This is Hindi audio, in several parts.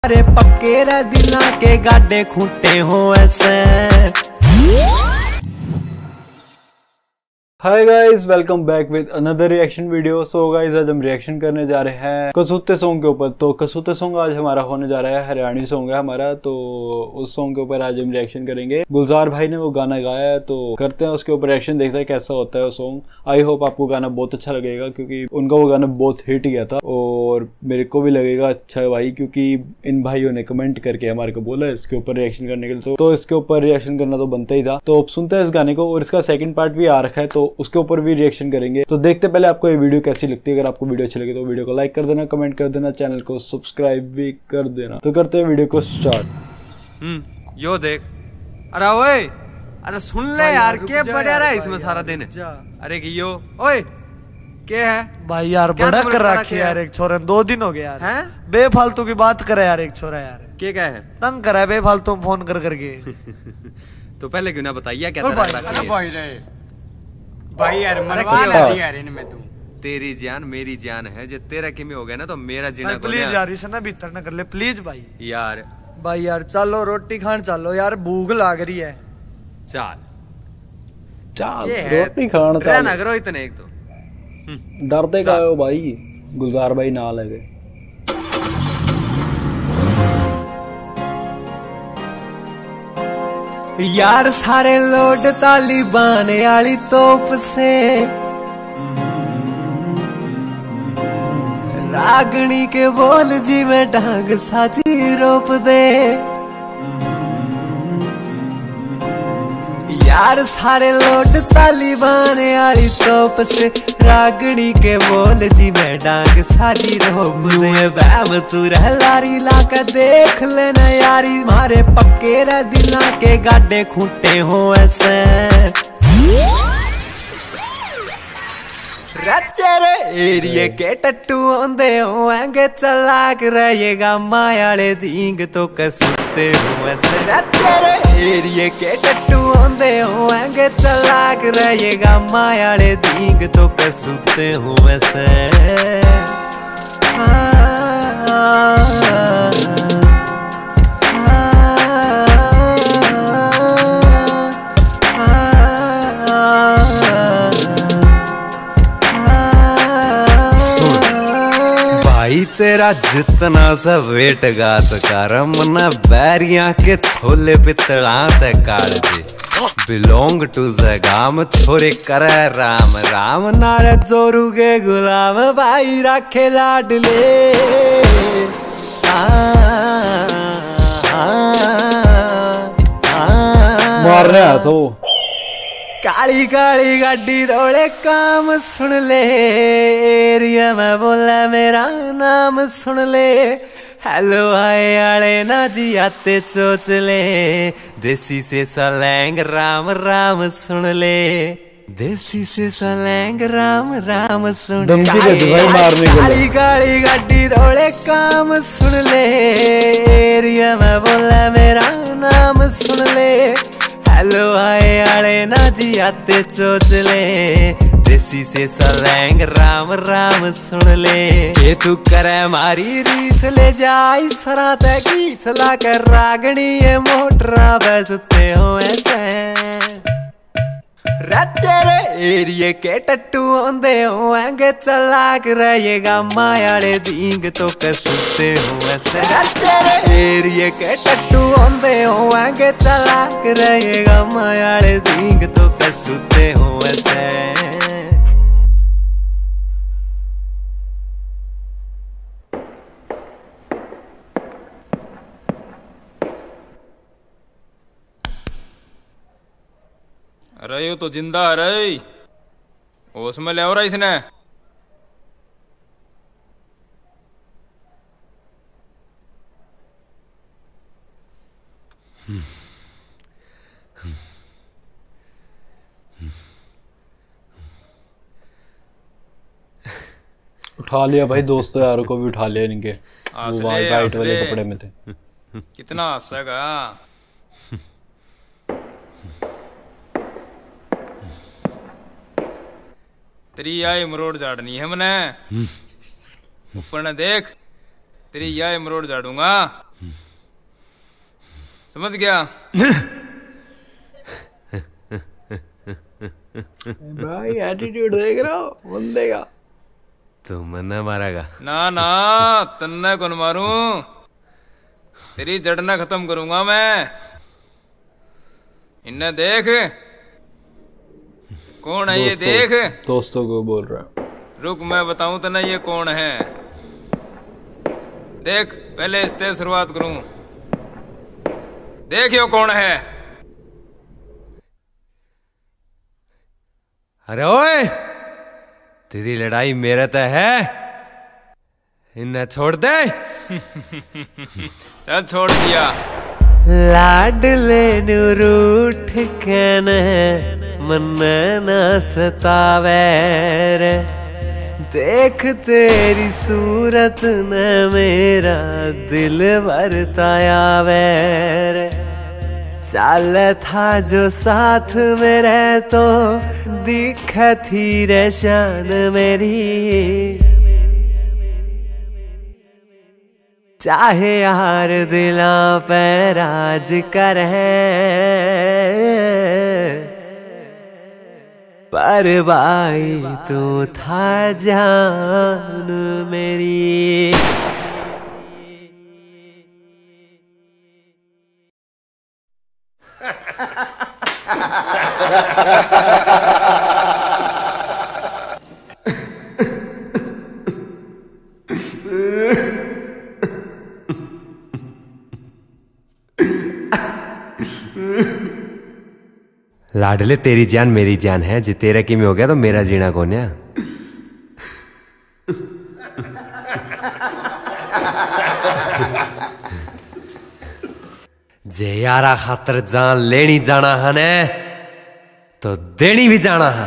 अरे पक्के रे दिला के गाडे खूंटे हो ऐसे। Hi guys, welcome back with another reaction video. So guys, आज हम रिएक्शन करने जा रहे हैं कसूते सॉन्ग के ऊपर। तो कसूते सॉन्ग आज हमारा होने जा रहा है, हरियाणवी सॉन्ग है हमारा। तो उस सॉन्ग के ऊपर आज हम रिएक्शन करेंगे। गुलजार भाई ने वो गाना गाया है, तो करते हैं उसके ऊपर रिएक्शन, देखते हैं कैसा होता है वो सॉन्ग। आई होप आपको गाना बहुत अच्छा लगेगा, क्योंकि उनका वो गाना बहुत हिट गया था और मेरे को भी लगेगा अच्छा है भाई, क्योंकि इन भाइयों ने कमेंट करके हमारे को बोला इसके ऊपर रिएक्शन करने के लिए। तो इसके ऊपर रिएक्शन करना तो बनता ही था। तो अब सुनते हैं इस गाने को, और इसका सेकंड पार्ट भी आ रखा है, तो उसके ऊपर भी रिएक्शन करेंगे। तो देखते पहले आपको ये वीडियो कैसी लगती है। अगर आपको वीडियो अच्छी लगे तो वीडियो को लाइक कर देना, कमेंट कर देना, चैनल को सब्सक्राइब भी कर देना। तो करते हैं वीडियो को स्टार्ट। यो देख, अरे ओए, अरे सुन ले यार, क्या बढ़िया रहा है इसमें सारा दिन। अरे कि यो ओए क्या है भाई यार, बड़ा कर रखी यार एक छोरे, 2 दिन हो गए यार। हैं? बेफालतू की बात करे यार एक छोरा यार। क्या है? तंग करा है बेफालतू फोन कर करके। तो पहले क्यों ना बताइए कैसा लग रहा है? भाई यार मनवाना दी यार इनमें तू। तेरी जान मेरी जान है, जो तेरा किमी हो गया ना तो मेरा जीना। प्लीज यार इसे ना भीतर ना कर ले प्लीज भाई। यार भाई यार चलो रोटी खान चलो यार, भूख लाग रही है। चल रोटी खान रहना करो इतने। एक तो डरते का हो भाई, गुलजार भाई ना लगे। यार सारे लोड तालिबान आली तोप से, रागनी के बोल जी में ढंग साची रोप दे। यार सारे लोड तालिबान आली तोप से, रागनी के बोल जी में डांग साजी रोप दे। बैम तू रह लारी लाके देख लेना यारी, मारे पक्के रे दिला के गाडे खूंटे हो ऐसे। तेरे एरिए के टट्टू आंदे होंगे, चलाक रहेगा मायाले दींग तो कसूते हो ऐसे। तेरे एरिए के टट्टू आंदे होंगे, चलाक रहेगा मायाले दींग तो कसूते हो ऐसे। तेरा जितना सा वेट गात करम ना बैरिया के छोले पितड़ा ते काल दे। बिलोंग टू जगाम छोरे करे राम राम, नारे जोरू के गुलाम भाई राखे लाडले। मार रहा तो काली काली गाड़ी रोड़े काम सुन ले, एरिया में बोला मेरा नाम सुन ले। हेलो आए आले ना जी आते चोच ले, देसी से सलैंग राम राम सुन ले। देसी से सलैंग राम राम सुन ले। काली काली गाड़ी रोड़े काम सुन ले, एरिया में बोला मेरा नाम सुन ले। हेलो आए आले ना जी आते चोच ले, देसी से सलैंग राम राम सुन ले। के तू करे मारी रीस ले जाई सरात की सला कर, रागनी ये मोटरा बेचते हो ऐसे। तेरे एरिए के टट्टू आंदे होंगे, चलाक रहेगा मायाले दींग तो कसूते हो ऐसे। तेरे एरिए के टट्टू आंदे होंगे, चलाक रहेगा मायाले दींग तो कसूते हो ऐसे। अरे यो तो जिंदा है रे, उसमें ले रहा इसने। उठा लिया भाई, दोस्तों यारों को भी उठा लिया इनके, वो वाइट वाले कपड़े में थे। कितना हंसेगा। तेरी आई मरोड़ झाड़नी है मने। ऊपर न देख, तेरी यह मरोड़ झाड़ूंगा, समझ गया? भाई एटीट्यूड देख रहा हो बंदे का। तू मन्ना मारेगा? ना ना, तन्ने कौन मारूं, तेरी जड़ना खत्म करूंगा मैं। इन्हें देख, कौन है ये देख। दोस्तों को बोल रहा है। रुक मैं बताऊं तो ना ये कौन है। देख पहले इससे शुरुआत करूं। देख यो कौन है। अरे ओए, तेरी लड़ाई मेरे ते है, इन्हें छोड़ दे। चल छोड़ दिया। लाडले नु रूठ के न मन न सतावे रे, देख तेरी सूरत न मेरा दिल बरताया रे। चाल था जो साथ मेरे तो दिख थी रे शान मेरी, चाहे यार दिला पे राज करे, पर भाई तू था जान मेरी। लाडले तेरी जान मेरी जान है, जे तेरा किमें हो गया तो मेरा जीना कौन है। जे यारा खातर जान लेनी जाना है ने, तो देनी भी जाना है।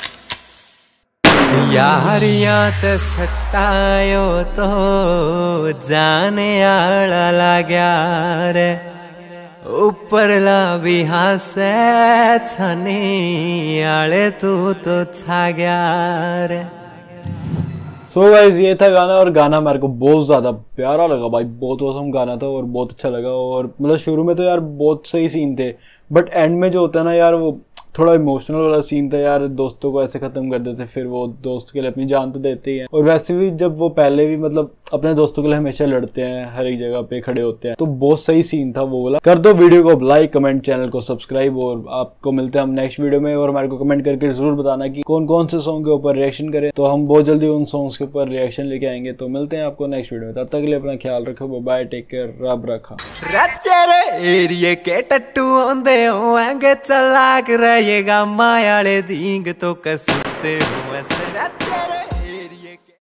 यारियां ते सटायो तो जाने आला लाग्या रे, ऊपरला भी हासे छाने आले तू तो छा गया रे। सो गाइस ये था गाना, और गाना मेरे को बहुत ज्यादा प्यारा लगा भाई, बहुत औसम गाना था और बहुत अच्छा लगा। और मतलब शुरू में तो यार बहुत सही सीन थे, बट एंड में जो होता है ना यार, वो थोड़ा इमोशनल वाला सीन था यार। दोस्तों को ऐसे खत्म कर देते, फिर वो दोस्त के लिए अपनी जान तो देते ही हैं। और वैसे भी जब वो पहले भी मतलब अपने दोस्तों के लिए हमेशा लड़ते हैं, हर एक जगह पे खड़े होते हैं, तो बहुत सही सीन था वो वाला। कर दो वीडियो को लाइक, कमेंट, चैनल को सब्सक्राइब, और आपको मिलते हैं हम नेक्स्ट वीडियो में। और हमारे को कमेंट करके जरूर बताना कि कौन कौन से सॉन्ग के ऊपर रिएक्शन करें, तो हम बहुत जल्दी उन सॉन्ग्स के ऊपर रिएक्शन लेके आएंगे। तो मिलते हैं आपको नेक्स्ट वीडियो में, तब तक के लिए अपना ख्याल रखो, बाय, टेक केयर, रब रखा। तेरे एरिए के टट्टू आंदे होएंगे चलाक रहेगा, मायाले दींग तो कसुते हुए